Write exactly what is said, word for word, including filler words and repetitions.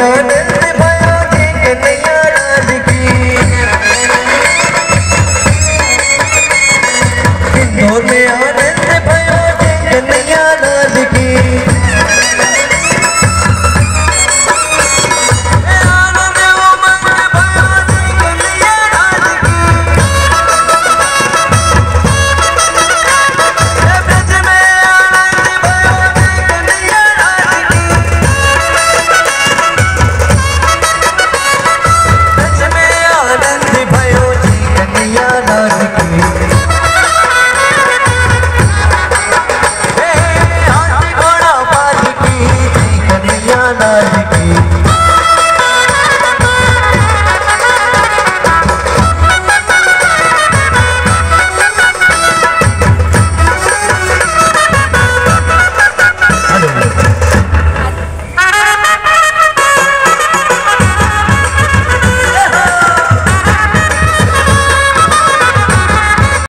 आनंद भयो जी कन्हैया लाल की। इंदौर में आनंद भयो जी कन्हैया लाल की। कन्हैया लाल